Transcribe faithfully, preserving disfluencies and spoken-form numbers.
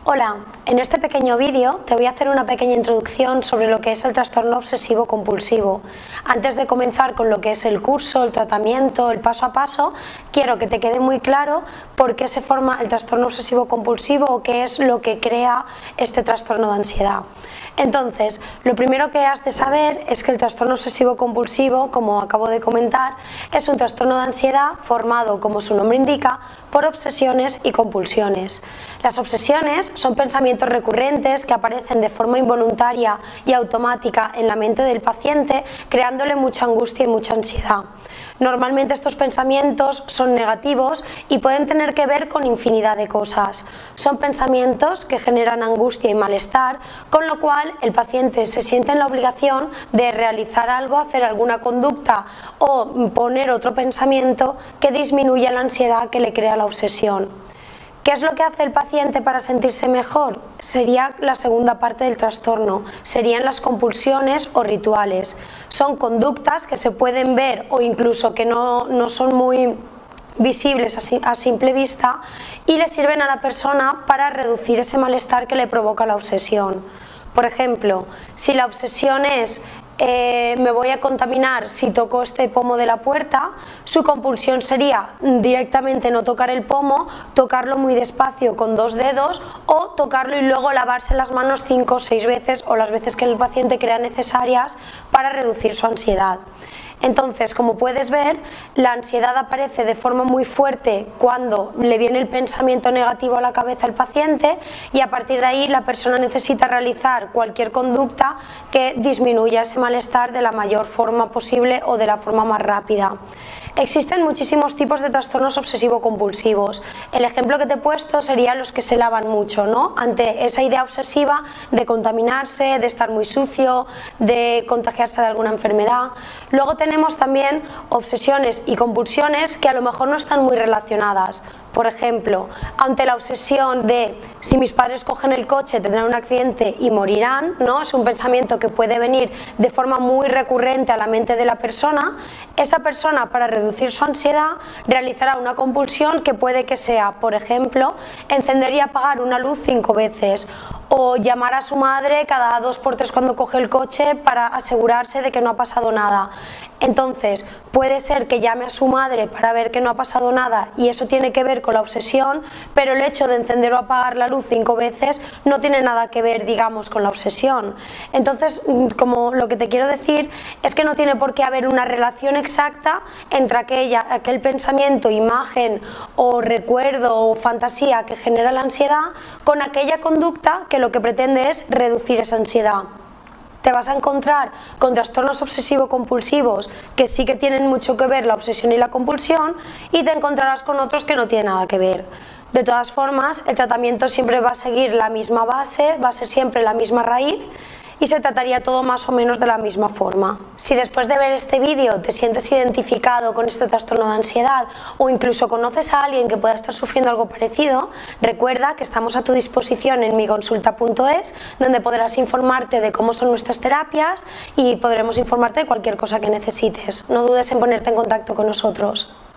Hola, en este pequeño vídeo te voy a hacer una pequeña introducción sobre lo que es el trastorno obsesivo compulsivo. Antes de comenzar con lo que es el curso, el tratamiento, el paso a paso, quiero que te quede muy claro por qué se forma el trastorno obsesivo compulsivo o qué es lo que crea este trastorno de ansiedad. Entonces, lo primero que has de saber es que el trastorno obsesivo compulsivo, como acabo de comentar, es un trastorno de ansiedad formado, como su nombre indica, por obsesiones y compulsiones. Las obsesiones son pensamientos recurrentes que aparecen de forma involuntaria y automática en la mente del paciente, creándole mucha angustia y mucha ansiedad. Normalmente estos pensamientos son negativos y pueden tener que ver con infinidad de cosas. Son pensamientos que generan angustia y malestar, con lo cual el paciente se siente en la obligación de realizar algo, hacer alguna conducta o poner otro pensamiento que disminuya la ansiedad que le crea la obsesión. ¿Qué es lo que hace el paciente para sentirse mejor? Sería la segunda parte del trastorno, serían las compulsiones o rituales. Son conductas que se pueden ver o incluso que no, no son muy visibles a simple vista y le sirven a la persona para reducir ese malestar que le provoca la obsesión. Por ejemplo, si la obsesión es Eh, me voy a contaminar si toco este pomo de la puerta, su compulsión sería directamente no tocar el pomo, tocarlo muy despacio con dos dedos o tocarlo y luego lavarse las manos cinco o seis veces o las veces que el paciente crea necesarias para reducir su ansiedad. Entonces, como puedes ver, la ansiedad aparece de forma muy fuerte cuando le viene el pensamiento negativo a la cabeza al paciente y a partir de ahí la persona necesita realizar cualquier conducta que disminuya ese malestar de la mayor forma posible o de la forma más rápida. Existen muchísimos tipos de trastornos obsesivo-compulsivos. El ejemplo que te he puesto serían los que se lavan mucho, ¿no? Ante esa idea obsesiva de contaminarse, de estar muy sucio, de contagiarse de alguna enfermedad. Luego tenemos también obsesiones y compulsiones que a lo mejor no están muy relacionadas. Por ejemplo, ante la obsesión de si mis padres cogen el coche tendrán un accidente y morirán, ¿no? Es un pensamiento que puede venir de forma muy recurrente a la mente de la persona. Esa persona, para reducir su ansiedad, realizará una compulsión que puede que sea, por ejemplo, encender y apagar una luz cinco veces o llamar a su madre cada dos por tres cuando coge el coche para asegurarse de que no ha pasado nada. Entonces, puede ser que llame a su madre para ver que no ha pasado nada y eso tiene que ver con la obsesión, pero el hecho de encender o apagar la luz cinco veces no tiene nada que ver, digamos, con la obsesión. Entonces, como lo que te quiero decir es que no tiene por qué haber una relación exacta entre aquella, aquel pensamiento, imagen o recuerdo o fantasía que genera la ansiedad con aquella conducta que lo que pretende es reducir esa ansiedad. Te vas a encontrar con trastornos obsesivo-compulsivos que sí que tienen mucho que ver la obsesión y la compulsión y te encontrarás con otros que no tienen nada que ver. De todas formas, el tratamiento siempre va a seguir la misma base, va a ser siempre la misma raíz y se trataría todo más o menos de la misma forma. Si después de ver este vídeo te sientes identificado con este trastorno de ansiedad o incluso conoces a alguien que pueda estar sufriendo algo parecido, recuerda que estamos a tu disposición en mi consulta punto es, donde podrás informarte de cómo son nuestras terapias y podremos informarte de cualquier cosa que necesites. No dudes en ponerte en contacto con nosotros.